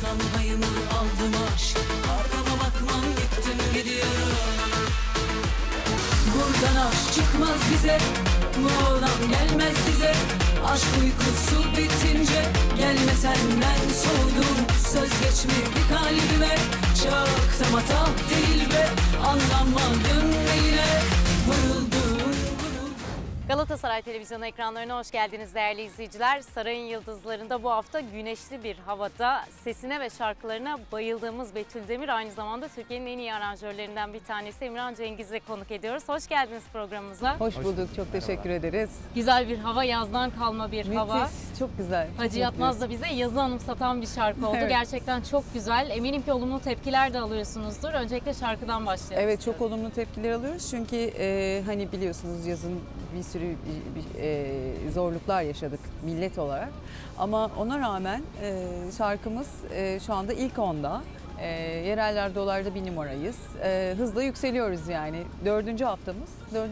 aslan payımı aldım aşk. Arkama bakmam gittim gidiyorum. Buradan aşk çıkmaz bize, bu oğlan gelmez bize. Aşk uykusu bitince gelme senden soğudum. Söz geçmedi kalbime, çaktım hata değil be. Anlamadım neyine vuruldum. Galatasaray Televizyonu ekranlarına hoş geldiniz değerli izleyiciler. Sarayın Yıldızları'nda bu hafta güneşli bir havada sesine ve şarkılarına bayıldığımız Betül Demir, aynı zamanda Türkiye'nin en iyi aranjörlerinden bir tanesi Emirhan Cengiz'le konuk ediyoruz. Hoş geldiniz programımıza. Hoş bulduk, çok teşekkür ederiz. Güzel bir hava, yazdan kalma bir hava. Müthiş, çok güzel. Hacı Yatmaz da bize yazı anımsatan bir şarkı oldu. Evet. Gerçekten çok güzel. Eminim ki olumlu tepkiler de alıyorsunuzdur. Öncelikle şarkıdan başlayalım. Evet, çok olumlu tepkiler alıyoruz çünkü hani biliyorsunuz yazın bir sürü zorluklar yaşadık millet olarak. Ama ona rağmen şarkımız şu anda ilk 10'da. Yereller dolarda bir numarayız. Hızla yükseliyoruz yani. Dördüncü haftamız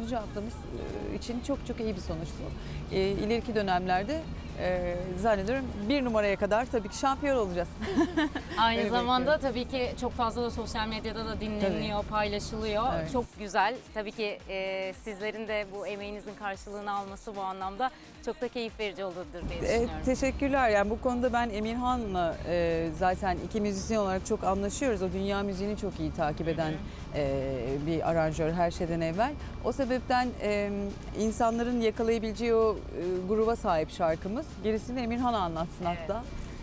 için çok iyi bir sonuç bu. İleriki dönemlerde zannediyorum bir numaraya kadar tabii ki şampiyon olacağız. Aynı Öyle zamanda tabii ki çok fazla da sosyal medyada da dinleniyor, paylaşılıyor. Evet. Çok güzel. Tabii ki sizlerin de bu emeğinizin karşılığını alması bu anlamda çok da keyif verici olurdur diye düşünüyorum. Teşekkürler. Yani bu konuda ben Emirhan'la zaten iki müzisyen olarak çok anlaşıyoruz. O dünya müziğini çok iyi takip eden bir aranjör her şeyden evvel. O sebepten insanların yakalayabileceği o gruba sahip şarkımız. Gerisini Emirhan anlatsın hatta.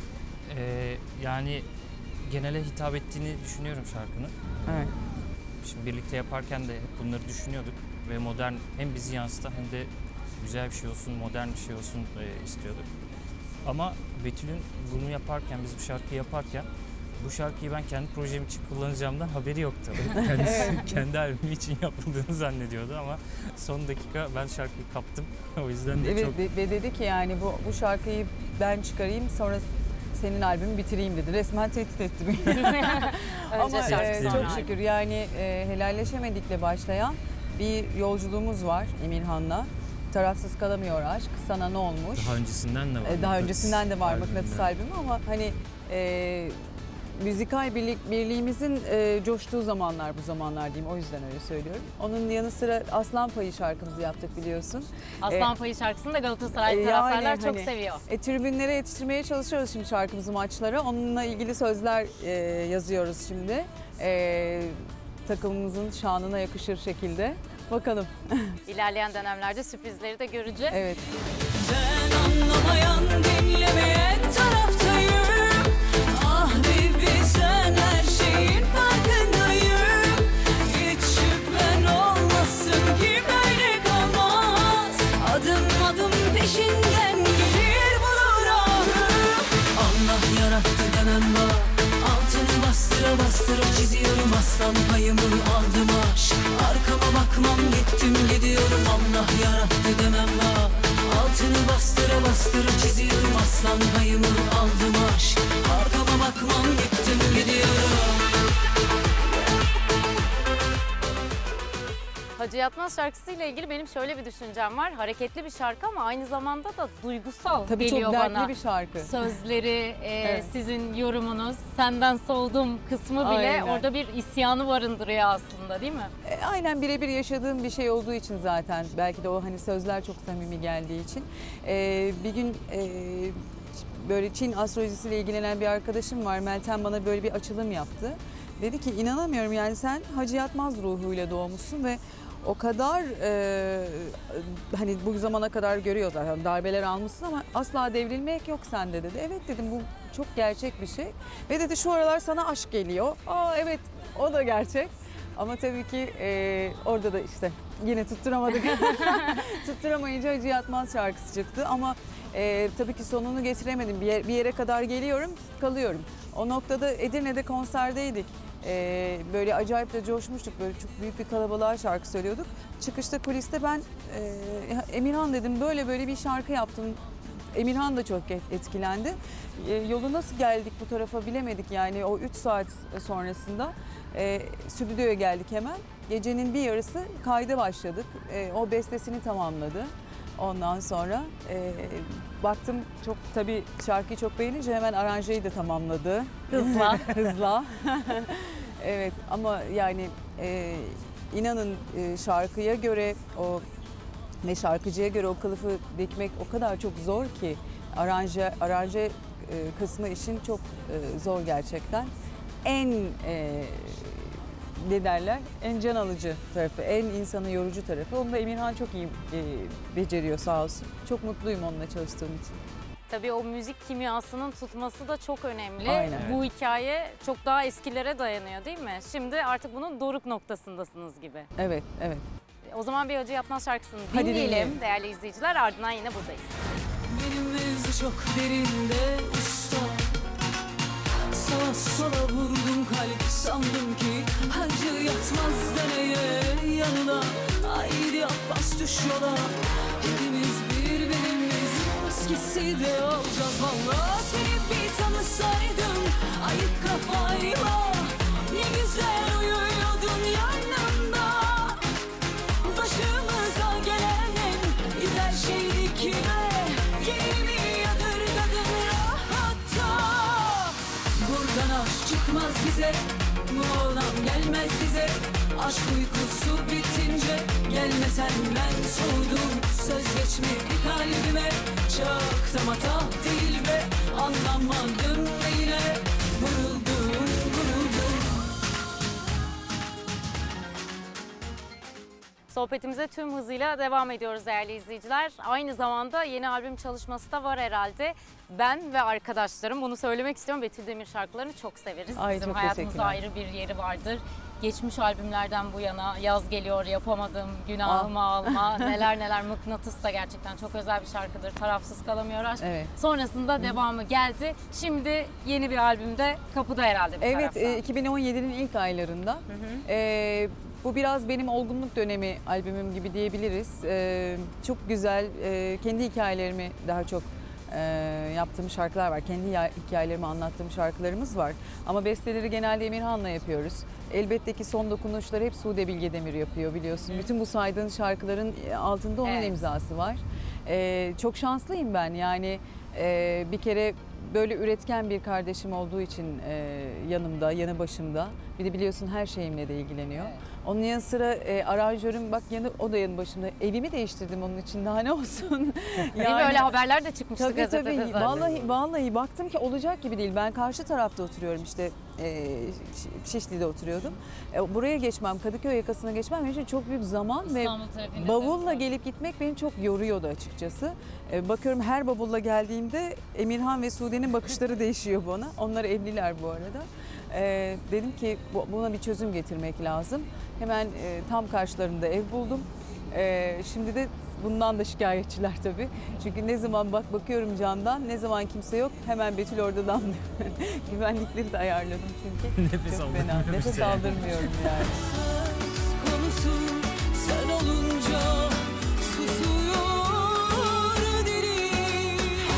Yani genele hitap ettiğini düşünüyorum şarkının. Evet. Şimdi birlikte yaparken de hep bunları düşünüyorduk ve modern, hem bizi yansıtan hem de güzel bir şey olsun, modern bir şey olsun istiyorduk. Ama Betül'ün bunu yaparken, biz bu şarkıyı yaparken bu şarkıyı ben kendi projem için kullanacağımdan haberi yoktu. Kendisi kendi albümü için yapıldığını zannediyordu ama son dakika ben şarkıyı kaptım. O yüzden de Evet, çok... ve dedi ki yani bu şarkıyı ben çıkarayım sonra senin albümü bitireyim dedi. Resmen tehdit etti beni. Ama şarkı, sonra çok şükür yani helalleşemedikle başlayan bir yolculuğumuz var Emirhan'la. Tarafsız kalamıyor aşk, sana ne olmuş? Daha öncesinden de var. Daha öncesinden de var albümünde. Mıknatıs albümü ama hani müzikal birliğimizin coştuğu zamanlar bu zamanlar diyeyim, o yüzden öyle söylüyorum. Onun yanı sıra Aslan Payı şarkımızı yaptık biliyorsun. Aslan Payı şarkısını da Galatasaray taraftarlar çok seviyor. Tribünlere yetiştirmeye çalışıyoruz şimdi şarkımızı maçlara. Onunla ilgili sözler yazıyoruz şimdi. Takımımızın şanına yakışır şekilde. Bakalım. İlerleyen dönemlerde sürprizleri de göreceğiz. Evet. Ben anlamayan, dinlemeyen taraftayım. Ah baby, sen her şeyin farkındayım. Hiç şüphen olmasın ki böyle kalmaz. Adım adım peşinden gelir bulur ahım. Allah yarattı demem var. Altını bastıra bastıra çiziyorum, aslan payımı aldım aşk. Arkama bakmam gittim gidiyorum, Allah yarattı demem var. Altını bastıra bastıra çiziyorum, aslan payımı aldım aşk. Arkama bakmam gittim gidiyorum. Hacı Yatmaz şarkısıyla ilgili benim şöyle bir düşüncem var. Hareketli bir şarkı ama aynı zamanda da duygusal Tabii geliyor çok dertli bana. bir şarkı. Sözleri, Evet. sizin yorumunuz, senden soğudum kısmı bile Aynen. orada bir isyanı barındırıyor aslında, değil mi? Aynen birebir yaşadığım bir şey olduğu için zaten belki de o hani sözler çok samimi geldiği için. Bir gün böyle Çin astrolojisiyle ilgilenen bir arkadaşım var. Meltem bana böyle bir açılım yaptı. Dedi ki inanamıyorum yani sen Hacı Yatmaz ruhuyla doğmuşsun ve o kadar hani bu zamana kadar görüyoruz zaten darbeler almışsın ama asla devrilmek yok sende dedi. Evet dedim, bu çok gerçek bir şey. Ve dedi şu aralar sana aşk geliyor. Aa evet, o da gerçek. Ama tabii ki orada da işte yine tutturamadık. Tutturamayınca Hacı Yatmaz şarkısı çıktı ama tabii ki sonunu getiremedim. Bir yere kadar geliyorum, kalıyorum. O noktada Edirne'de konserdeydik. Böyle acayip de coşmuştuk. Böyle çok büyük bir kalabalığa şarkı söylüyorduk. Çıkışta kuliste ben Emirhan dedim, böyle bir şarkı yaptım. Emirhan da çok etkilendi. Yolu nasıl geldik bu tarafa bilemedik yani o 3 saat sonrasında. Stüdyoya geldik hemen. Gecenin bir yarısı kayda başladık. O bestesini tamamladı. Ondan sonra baktım çok tabii şarkıyı çok beğenince hemen aranjeyi de tamamladı. Hızla. Hızla. Evet ama yani inanın şarkıya göre o ve şarkıcıya göre o kılıfı dikmek o kadar çok zor ki aranje kısmı işin çok zor gerçekten. En ne derler? En can alıcı tarafı, en insanı yorucu tarafı. Onu da Emirhan çok iyi beceriyor sağ olsun. Çok mutluyum onunla çalıştığım için. Tabii o müzik kimyasının tutması da çok önemli. Aynen. Bu hikaye çok daha eskilere dayanıyor değil mi? Şimdi artık bunun doruk noktasındasınız gibi. Evet, evet. O zaman bir Acı Yatmaz şarkısını Hadi dinleyelim dinleyelim. değerli izleyiciler. Ardından yine buradayız. Benim mevzu çok derinde usta. Sağa sola vurdum kalp, sandım ki acı yatmaz deneye yanına. Haydi Abbas düş yola, hepimiz birbirimiz maskesi de olacağız valla. Seni bir tanısaydım ayıp kafayla, ne güzel uyuyordun yanımda. Başımıza gelen en güzel şeydi kime, yerimi yadırgadın rahatta. Buradan aşk çıkmaz bize, bu oğlan gelmez bize. Aşk uykusu bitince gelme senden soğudum. Söz geçmedi kalbime, çaktım hata değil be. Anlamadım ve yine vuruldum, vuruldum. Sohbetimize tüm hızıyla devam ediyoruz değerli izleyiciler. Aynı zamanda yeni albüm çalışması da var herhalde. Ben ve arkadaşlarım, bunu söylemek istiyorum, Betül Demir şarkılarını çok severiz. Ay, Bizim çok hayatımızda teşekkürler. ayrı bir yeri vardır. Geçmiş albümlerden bu yana yaz geliyor yapamadım, günahımı alma, neler neler, Mıknatıs da gerçekten çok özel bir şarkıdır. Tarafsız kalamıyor aşk. Evet. Sonrasında devamı geldi. Şimdi yeni bir albümde kapıda herhalde bir Evet, taraftan. 2017'nin ilk aylarında. Bu biraz benim olgunluk dönemi albümüm gibi diyebiliriz. Çok güzel, kendi hikayelerimi daha çok yaptığım şarkılar var. Kendi hikayelerimi anlattığım şarkılarımız var. Ama besteleri genelde Emirhan'la yapıyoruz. Elbette ki son dokunuşları hep Sude Bilgedemir yapıyor biliyorsun. Bütün bu saydığın şarkıların altında onun Evet. imzası var. Çok şanslıyım ben yani bir kere böyle üretken bir kardeşim olduğu için yanımda, yanı başımda. Bir de biliyorsun her şeyimle de ilgileniyor. Onun yanı sıra aranjörüm bak o da yanı başımda. Evimi değiştirdim onun için, daha ne olsun. Değil mi? Öyle haberler de çıkmıştı Tabii gazetede tabii. zaten. Vallahi baktım ki olacak gibi değil. Ben karşı tarafta oturuyorum işte Şişli'de oturuyordum. Buraya geçmem, Kadıköy yakasına geçmem benim için çok büyük zaman ve İstanbul trafiğinde bavulla de. gelip gitmek beni çok yoruyordu açıkçası. Bakıyorum her bavulla geldiğimde Emirhan ve Sude'nin bakışları değişiyor bana. Onlar evliler bu arada. Dedim ki buna bir çözüm getirmek lazım. Hemen tam karşılarında ev buldum. Şimdi de bundan da şikayetçiler tabii. Çünkü ne zaman bakıyorum camdan, ne zaman kimse yok hemen Betül orada damlıyor. Güvenlikleri de ayarladım çünkü. Nefes Çok aldırmıyor fena. Nefes bize. aldırmıyorum yani. Söz konusu sen olunca susuyor dilim.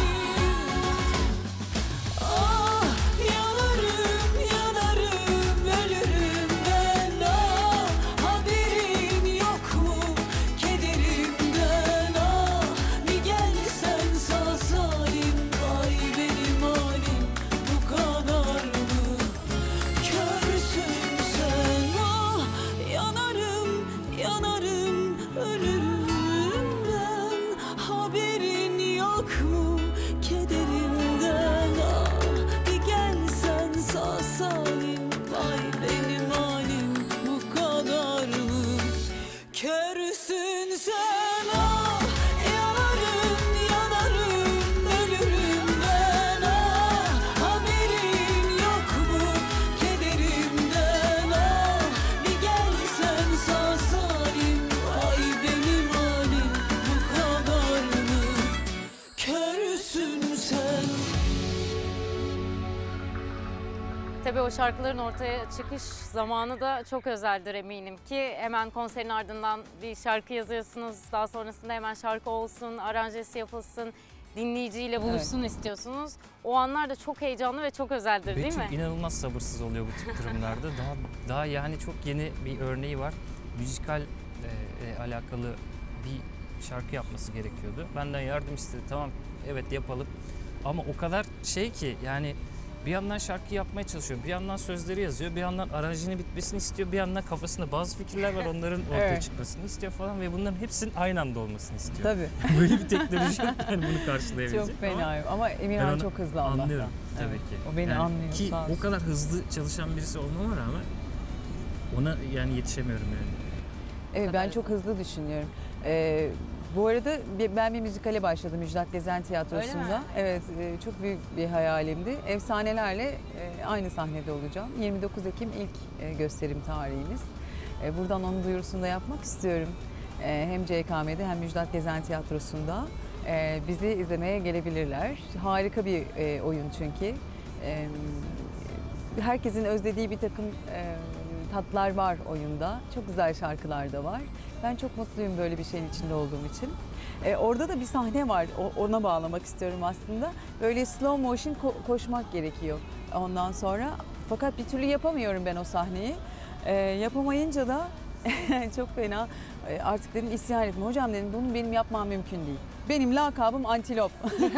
Ah yanarım yanarım ölürüm ben. Ah haberim yok mu kederimden. Ah bir gelsen sağ salim, vay benim halim bu kadar mı? Körsün sen, ah yanarım yanarım ölürüm ben. Haberin yok mu kederimden? Ah bir gelsen sağ salim, vay benim halim bu kadar mı? Körsün sen, ah yanarım yanarım ölürüm ben. Ah haberin yok mu kederimden? Ah bir gelsen sağ salim, vay benim halim bu kadar mı? Körsün sen. Tabii o şarkıların ortaya çıkış zamanı da çok özeldir eminim ki. Hemen konserin ardından bir şarkı yazıyorsunuz. Daha sonrasında hemen şarkı olsun, aranjesi yapılsın, dinleyiciyle buluşsun istiyorsunuz. O anlar da çok heyecanlı ve çok özeldir değil mi? Betül inanılmaz sabırsız oluyor bu tip durumlarda. Daha yani çok yeni bir örneği var. Müzikal alakalı bir şarkı yapması gerekiyordu. Benden yardım istedi. Tamam, evet yapalım. Ama o kadar şey ki yani bir yandan şarkı yapmaya çalışıyor, bir yandan sözleri yazıyor, bir yandan aranjinin bitmesini istiyor, bir yandan kafasında bazı fikirler var, onların ortaya Evet. çıkmasını istiyor falan ve bunların hepsinin aynı anda olmasını istiyor. Tabii. Böyle bir teknoloji yok yani bunu karşılayabilecek. Çok fena. Ama Ben Emirhan onu çok hızlı Allah'tan. anlıyorum tabii Evet. ki. O beni Yani anlıyor, ki sağ olsun. o kadar hızlı çalışan birisi olmama rağmen ona yani yetişemiyorum yani. Evet, ben çok hızlı düşünüyorum. Bu arada ben bir müzikale başladım Müjdat Gezen Tiyatrosu'nda. Öyle mi? Evet, çok büyük bir hayalimdi. Efsanelerle aynı sahnede olacağım. 29 Ekim ilk gösterim tarihimiz. Buradan onun duyurusunu da yapmak istiyorum. Hem CKM'de hem Müjdat Gezen Tiyatrosu'nda bizi izlemeye gelebilirler. Harika bir oyun çünkü. Herkesin özlediği bir takım tatlar var oyunda. Çok güzel şarkılar da var. Ben çok mutluyum böyle bir şeyin içinde olduğum için. Orada da bir sahne var. Ona bağlamak istiyorum aslında. Böyle slow motion koşmak gerekiyor ondan sonra. Fakat bir türlü yapamıyorum ben o sahneyi. Yapamayınca da çok fena. Artık dedim isyan ettim. Hocam dedim bunu benim yapmam mümkün değil. Benim lakabım Antilop.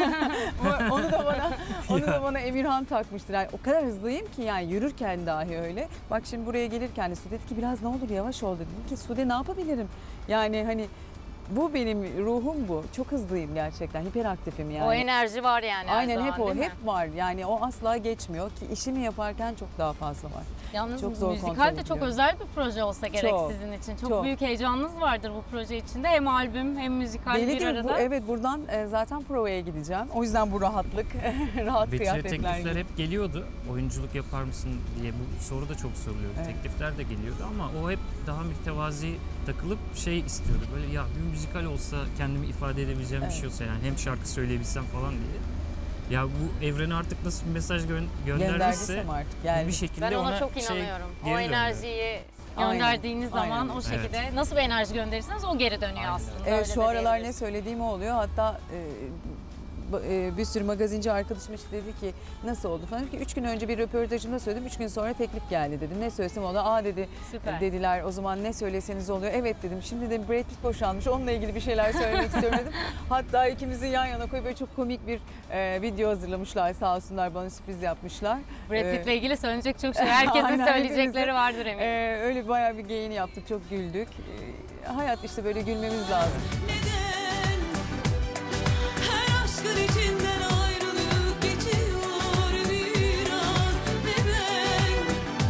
onu da bana Emirhan takmıştır. Yani o kadar hızlıyım ki yani yürürken dahi öyle. Bak şimdi buraya gelirken de Su dedi ki biraz ne olur yavaş ol dedim ki Sude ne yapabilirim? Yani hani bu benim ruhum bu. Çok hızlıyım gerçekten. Hiperaktifim yani. O enerji var yani her Aynen zaman, hep o, değil mi? hep var. Yani o asla geçmiyor ki işimi yaparken çok daha fazla var. Yalnız Çok zor müzikal kontrol de çok ediyorum. özel bir proje olsa gerek Çok, sizin için. Çok çok. büyük heyecanınız vardır bu proje içinde. Hem albüm hem müzikal Deli bir gibi arada. evet buradan zaten provaya gideceğim. O yüzden bu rahatlık, rahat Betül'e kıyafetler teklifler gibi. hep geliyordu. Oyunculuk yapar mısın diye bu soru da çok soruluyordu. Evet. Teklifler de geliyordu ama o hep daha mütevazi takılıp şey istiyordu. Böyle ya bir müzikal olsa kendimi ifade edebileceğim bir Evet. şey olsa yani hem şarkı söyleyebilsem falan diye. Ya bu evrene artık nasıl bir mesaj göndermişse Gönderdiysem artık geldi. bir şekilde Ben ona çok şey inanıyorum. O geri dönüyor. enerjiyi Aynen, gönderdiğiniz zaman aynen. o şekilde nasıl bir enerji gönderirseniz o geri dönüyor Aynen. aslında. Evet öyle şu de aralar ne diyebiliriz. söylediğim oluyor. Hatta bir sürü magazinci arkadaşım işte dedi ki nasıl oldu falan. Dedim ki 3 gün önce bir röportajımda söyledim. 3 gün sonra teklif geldi dedim. Ne söylesem o da dedi Süper. dediler o zaman ne söyleseniz oluyor. Evet dedim. Şimdi de Brad Pitt boşanmış. Onunla ilgili bir şeyler söylemek istiyorum dedim. Hatta ikimizi yan yana koyup böyle çok komik bir video hazırlamışlar. Sağ olsunlar bana sürpriz yapmışlar. Brad Pitt'le ilgili söyleyecek çok şey. Herkesin Aynen, söyleyecekleri hepimizin. vardır eminim. Öyle bayağı bir geyini yaptık. Çok güldük. Hayat işte böyle gülmemiz lazım. Neden her aşkın içinden ayrılık geçiyor biraz ve ben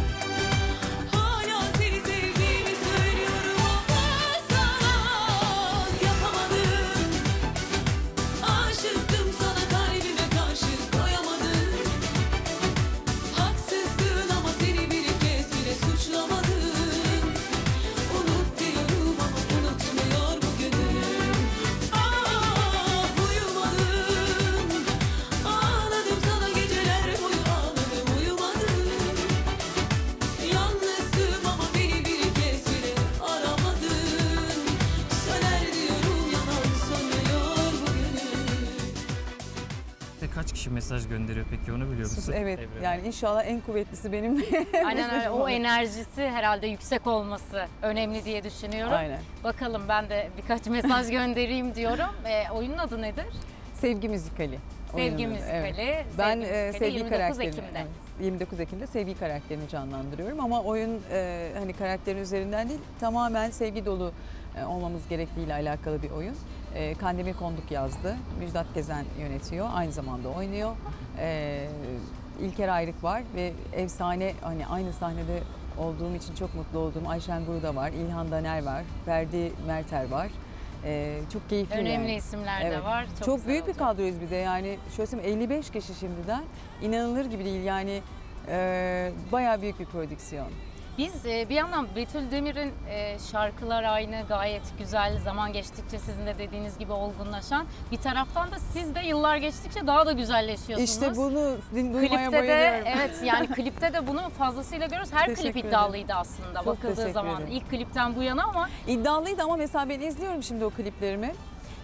hala seni sevdiğimi söylüyorum ama sana yapamadım. Aşıktım sana kalbime karşı koyamadım. Haksızdın ama seni bir kez bile suçlamadım. Unut diyorum ama unutmuyor bu gönül. Ah uyumadım. Ağladım sana geceler boyu ağladım uyumadım. Yalnızdım ama beni bir kez bile aramadın. Söner diyorum yalan sönmüyor bu gönül. Kaç kişi mesaj gönderiyor peki onu biliyor musun? Evet Evrene? yani inşallah en kuvvetlisi benim. Aynen öyle. mesajım O olur. enerjisi herhalde yüksek olması önemli diye düşünüyorum. Aynen. Bakalım ben de birkaç mesaj göndereyim diyorum. Oyunun adı nedir? Sevgi müzikali. Sevgi oyunun adı, evet. müzikali. Ben Müzikali sevgi 29 karakterini Ekim'de. 29 Ekim'de sevgi karakterini canlandırıyorum ama oyun hani karakterin üzerinden değil tamamen sevgi dolu olmamız gerektiğiyle alakalı bir oyun. Kandemir Konduk yazdı. Müjdat Gezen yönetiyor. Aynı zamanda oynuyor. İlker Ayrık var ve efsane hani aynı sahnede olduğum için çok mutlu olduğum Ayşen Guru da var. İlhan Daner var. Ferdi Merter var. Çok keyifli Önemli yani. isimler Evet. de var. Çok güzel büyük bir olacak. kadroyuz bir de yani şöyle söyleyeyim 55 kişi şimdiden inanılır gibi değil yani bayağı büyük bir prodüksiyon. Biz bir yandan Betül Demir'in şarkılar aynı gayet güzel zaman geçtikçe sizin de dediğiniz gibi olgunlaşan bir taraftan da siz de yıllar geçtikçe daha da güzelleşiyorsunuz. İşte bunu duymaya Klipte de bayılıyorum. evet yani klipte de bunu fazlasıyla görüyoruz. Her Teşekkür klip ederim. iddialıydı aslında Çok bakıldığı teşekkür zaman. ederim. İlk klipten bu yana ama İddialıydı ama mesela ben izliyorum şimdi o kliplerimi.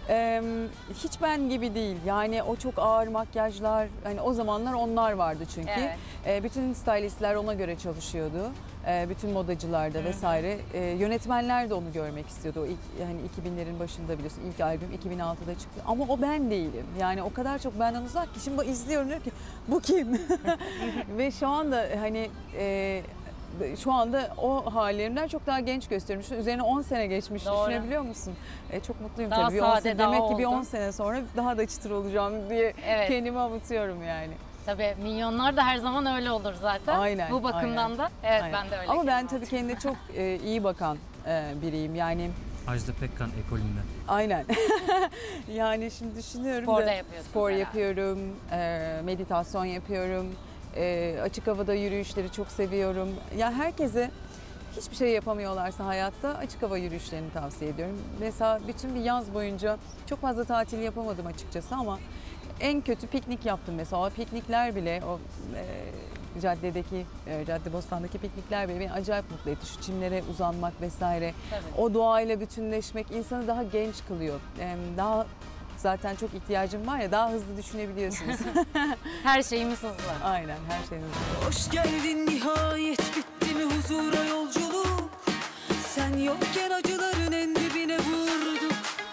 Hiç ben gibi değil. Yani o çok ağır makyajlar, hani o zamanlar onlar vardı çünkü. Evet. Bütün stylistler ona göre çalışıyordu. Bütün modacılar da vesaire. Yönetmenler de onu görmek istiyordu. O ilk, hani 2000'lerin başında biliyorsun ilk albüm 2006'da çıktı. Ama o ben değilim. Yani o kadar çok benden uzak ki şimdi izliyorum diyorum ki bu kim? Ve şu anda hani şu anda o hallerimden çok daha genç gösteriyorum. Şu üzerine 10 sene geçmiş. Doğru. Düşünebiliyor musun? Çok mutluyum Daha tabii. sade, daha Demek ki bir olgun. 10 sene sonra daha da çıtır olacağım diye Evet. kendimi avutuyorum yani. Tabii minyonlar da her zaman öyle olur zaten. Aynen, Bu bakımdan aynen. da evet Aynen. ben de öyle. Ama ben kendime tabii kendine çok iyi bakan biriyim. Yani Ajda Pekkan ekolünden. aynen. Yani şimdi düşünüyorum Spor da da yapıyorsunuz spor herhalde. yapıyorum, meditasyon yapıyorum, açık havada yürüyüşleri çok seviyorum. Ya herkese hiçbir şey yapamıyorlarsa hayatta açık hava yürüyüşlerini tavsiye ediyorum. Mesela bütün bir yaz boyunca çok fazla tatil yapamadım açıkçası ama en kötü piknik yaptım mesela. O piknikler bile o caddedeki, Caddebostan'daki piknikler bile beni acayip mutlu etti. Şu çimlere uzanmak vesaire. Tabii. O doğayla bütünleşmek insanı daha genç kılıyor. Daha zaten çok ihtiyacım var ya, daha hızlı düşünebiliyorsunuz. Her şeyimiz hızlı. Aynen, her şeyiniz. Hoş geldin nihayet bitti mi huzura yolculuk. Sen yokken acıların en dibine vurduk.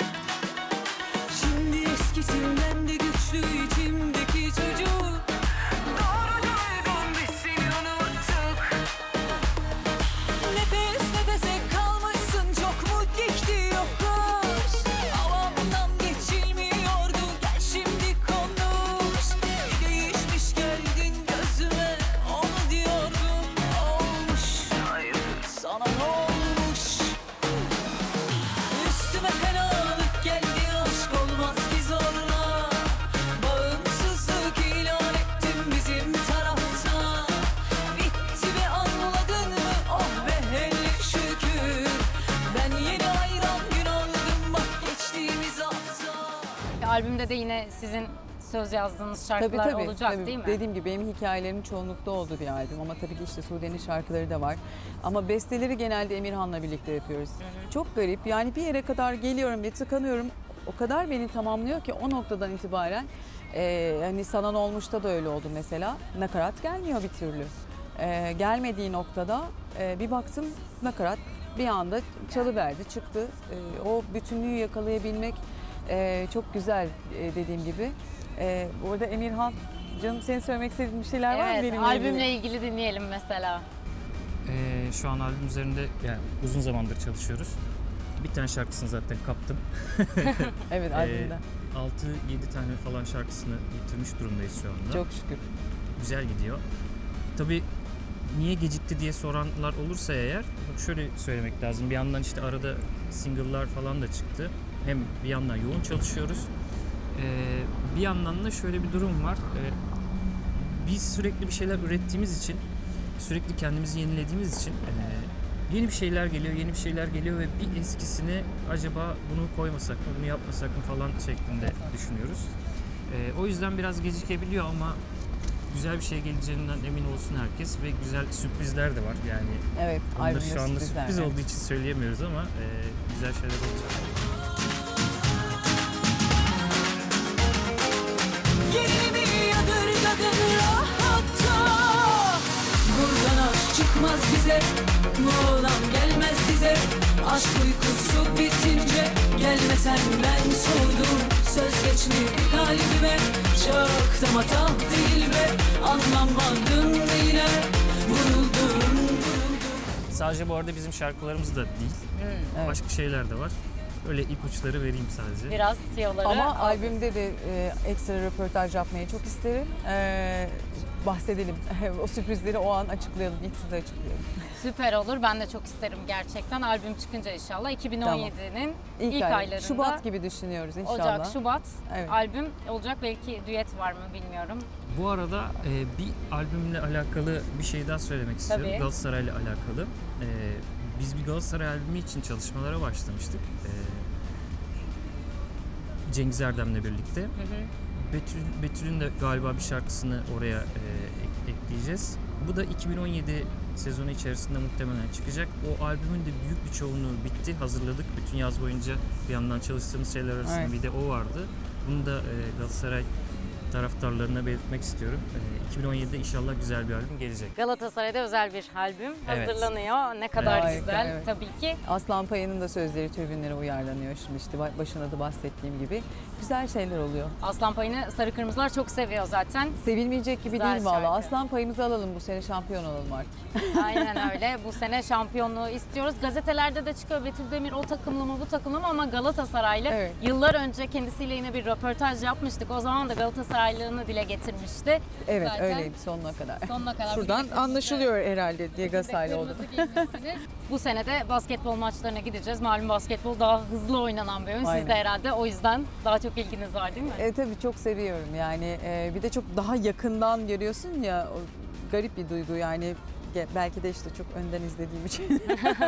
Şimdi eskisinden de güçlü içimdeki çocuk. Doğru duydum biz seni unuttuk. Nefes nefese kalmışsın çok mu dikti yokuş. Havamdan geçilmiyordu gel şimdi konuş. Bir değişmiş geldin gözüme onu diyordum olmuş. Hayır sana ne olmuş? Üstüme fenalık geldi aşk olmaz ki zorla. Bağımsızlık ilan ettim bizim tarafta. Bitti ve anladın mı? Oh be hele şükür. Ben yeni ayran gün aldım bak geçtiğimiz hafta. Albümde de yine sizin söz yazdığınız şarkılar olacak tabii. değil mi? Dediğim gibi benim hikayelerimin çoğunlukta olduğu bir albüm ama tabii ki işte Sude'nin şarkıları da var. Ama besteleri genelde Emirhan'la birlikte yapıyoruz. Çok garip yani bir yere kadar geliyorum ve tıkanıyorum. O kadar beni tamamlıyor ki o noktadan itibaren hani Sanan Olmuş'ta da öyle oldu mesela. Nakarat gelmiyor bir türlü. Gelmediği noktada bir baktım nakarat bir anda çalıverdi çıktı. O bütünlüğü yakalayabilmek çok güzel dediğim gibi. Bu arada Emirhan, canım senin söylemek istediğin bir şeyler var mı Evet, benimle albümle ilgili? ilgili dinleyelim mesela. Şu an albüm üzerinde yani uzun zamandır çalışıyoruz. Bir tane şarkısını zaten kaptım. Evet, albümde. 6-7 tane falan şarkısını bitirmiş durumdayız şu anda. Çok şükür. Güzel gidiyor. Tabii niye gecikti diye soranlar olursa eğer şöyle söylemek lazım. Bir yandan işte arada single'lar falan da çıktı. Hem bir yandan yoğun çalışıyoruz. Bir yandan da şöyle bir durum var. Biz sürekli bir şeyler ürettiğimiz için, sürekli kendimizi yenilediğimiz için yeni bir şeyler geliyor, yeni bir şeyler geliyor ve bir eskisini acaba bunu koymasak mı, bunu yapmasak mı falan şeklinde düşünüyoruz. O yüzden biraz gecikebiliyor ama güzel bir şey geleceğinden emin olsun herkes ve güzel sürprizler de var. Yani Evet, onları albümde şu anda sürprizler. sürpriz olduğu için söyleyemiyoruz ama güzel şeyler olacak. Gerilimi yadırgadın rahatta. Buradan aşk çıkmaz bize, Moğlan gelmez bize. Aşk uykusu bitince gelmesen ben soğudum. Söz geçti kalbime, çok da matah değil be. Anlamadın mı yine, vuruldum. Sadece bu arada bizim şarkılarımız da değil. Evet. Başka şeyler de var. Öyle ipuçları vereyim sadece. Biraz tiyoları Ama aldık. albümde de ekstra röportaj yapmayı çok isterim. Bahsedelim. O sürprizleri o an açıklayalım. İlk size açıklayalım. Süper olur. Ben de çok isterim gerçekten. Albüm çıkınca inşallah 2017'nin ilk aylarında. Şubat gibi düşünüyoruz inşallah. Ocak, Şubat Evet. albüm olacak. Belki düet var mı bilmiyorum. Bu arada bir albümle alakalı bir şey daha söylemek istiyorum. Tabii. Galatasaray'la alakalı. Biz bir Galatasaray albümü için çalışmalara başlamıştık. Cengiz Erdem'le birlikte. Hı hı. Betül'ün de galiba bir şarkısını oraya ekleyeceğiz. Bu da 2017 sezonu içerisinde muhtemelen çıkacak. O albümün de büyük bir çoğunluğu bitti. Hazırladık. Bütün yaz boyunca bir yandan çalıştığımız şeyler arasında Evet. bir de o vardı. Bunu da Galatasaray taraftarlarına belirtmek istiyorum. 2017'de inşallah güzel bir albüm gelecek. Galatasaray'da özel bir albüm Evet. hazırlanıyor. Ne kadar Harika, güzel evet. tabii ki. Aslan Payı'nın da sözleri tribünlere uyarlanıyor şimdi işte başında da bahsettiğim gibi. Güzel şeyler oluyor. Aslan Payı'nı Sarı Kırmızılar çok seviyor zaten. Sevilmeyecek gibi Güzel değil valla. şarkı. Aslan Payımızı alalım bu sene, şampiyon olalım artık. Aynen öyle. Bu sene şampiyonluğu istiyoruz. Gazetelerde de çıkıyor Betül Demir o takımlı mı bu takımlı mı, ama Galatasaraylı. Evet. Yıllar önce kendisiyle yine bir röportaj yapmıştık. O zaman da Galatasaraylılığını dile getirmişti. Evet Zaten öyleyim sonuna kadar. sonuna kadar. Şuradan birlikte- anlaşılıyor herhalde diye Galatasaraylı oldu. Kırmızı giymişsiniz. Bu sene de basketbol maçlarına gideceğiz. Malum basketbol daha hızlı oynanan bir oyun. Siz Aynen. de herhalde o yüzden daha çok ilginiz var değil mi? Tabii çok seviyorum yani. Bir de çok daha yakından görüyorsun ya, o garip bir duygu yani. Belki de işte çok önden izlediğim için.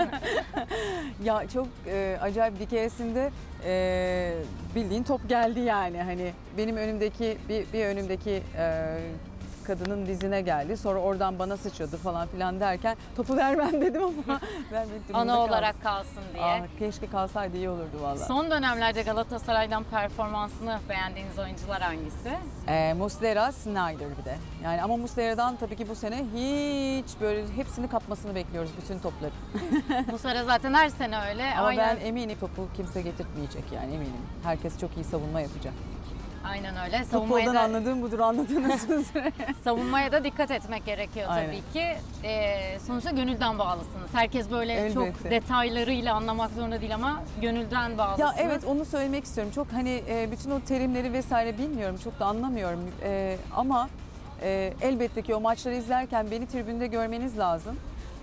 Ya çok acayip, bir keresinde bildiğin top geldi yani, hani benim önümdeki bir önümdeki kadının dizine geldi. Sonra oradan bana sıçradı falan filan derken topu vermem dedim ama vermek durumunda Ana kaldım. olarak kalsın diye. Ah, keşke kalsaydı iyi olurdu valla. Son dönemlerde Galatasaray'dan performansını beğendiğiniz oyuncular hangisi? Muslera, Snyder bir de. Yani ama Muslera'dan tabii ki bu sene hiç böyle hepsini kapmasını bekliyoruz, bütün topları. Bu sene zaten her sene öyle. Ama Aynen, ben eminim topu kimse getirtmeyecek yani, eminim. Herkes çok iyi savunma yapacak. aynen öyle. Savunmaya Futboldan da, anladığım budur, anladığınız üzere. savunmaya da dikkat etmek gerekiyor Aynen. tabii ki. Sonuçta gönülden bağlısınız. Herkes böyle çok Elbette. detaylarıyla anlamak zorunda değil ama gönülden bağlısınız. Ya evet, onu söylemek istiyorum. Çok hani bütün o terimleri vesaire bilmiyorum, çok da anlamıyorum. Ama elbette ki o maçları izlerken beni tribünde görmeniz lazım.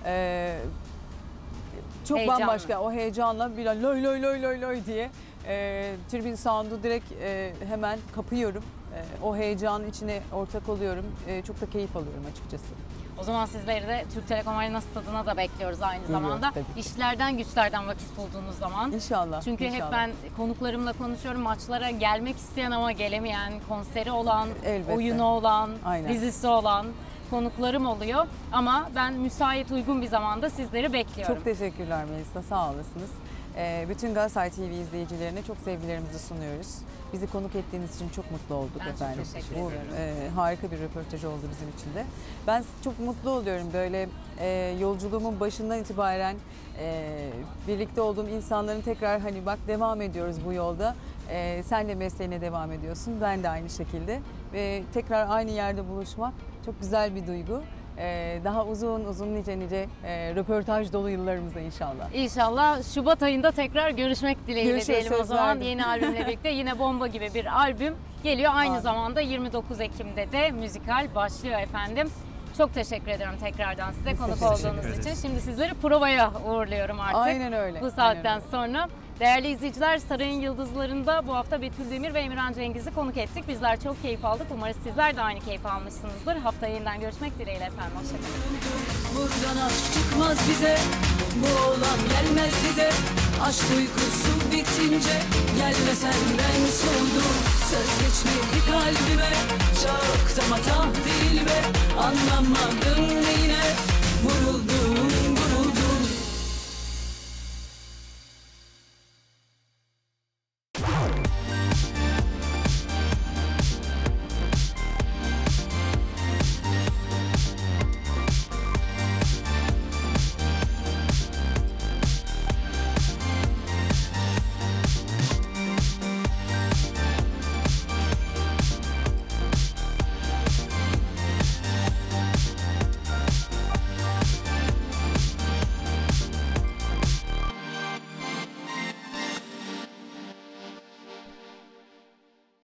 Çok Heyecanlı. bambaşka, o heyecanla bir an loy loy loy loy loy diye tribün sound'u direkt hemen kapıyorum. O heyecanın içine ortak oluyorum. Çok da keyif alıyorum açıkçası. O zaman sizleri de Türk Telekom Arena Stadı'na da bekliyoruz aynı Geliyoruz zamanda. tabii ki. İşlerden güçlerden vakit bulduğunuz zaman. İnşallah. Çünkü hep inşallah. ben konuklarımla konuşuyorum, maçlara gelmek isteyen ama gelemeyen, konseri olan, Elbette. oyunu olan, Aynen. dizisi olan konuklarım oluyor. Ama ben müsait, uygun bir zamanda sizleri bekliyorum. Çok teşekkürler Melisa, sağ olasınız. Bütün Galatasaray TV izleyicilerine çok sevgilerimizi sunuyoruz. Bizi konuk ettiğiniz için çok mutlu olduk Ben çok efendim. teşekkür Bu ediyorum. harika bir röportaj oldu bizim için de. Ben çok mutlu oluyorum böyle yolculuğumun başından itibaren birlikte olduğum insanların tekrar hani bak devam ediyoruz bu yolda. Sen de mesleğine devam ediyorsun, ben de aynı şekilde. Ve tekrar aynı yerde buluşmak çok güzel bir duygu. Daha uzun nice röportaj dolu yıllarımızda inşallah. İnşallah Şubat ayında tekrar görüşmek dileğiyle Görüşürüz, diyelim o söz zaman. verdim. Yeni albümle birlikte yine bomba gibi bir albüm geliyor. Aynı Amin. zamanda 29 Ekim'de de müzikal başlıyor efendim. Çok teşekkür ediyorum tekrardan size konuk teşekkür olduğunuz ederiz. için. Şimdi sizleri provaya uğurluyorum artık. Aynen öyle. Bu saatten aynen öyle. sonra. Değerli izleyiciler, Sarayın Yıldızları'nda bu hafta Betül Demir ve Emirhan Cengiz'i konuk ettik. Bizler çok keyif aldık. Umarız sizler de aynı keyif almışsınızdır. Haftaya yeniden görüşmek dileğiyle efendim. Hoşçakalın. Buradan aşk çıkmaz bize, bu oğlan gelmez bize. Aşk uykusu bitince gelmesen ben soldum. Söz geçmedi kalbime, çok da matah değil be. Anlamadım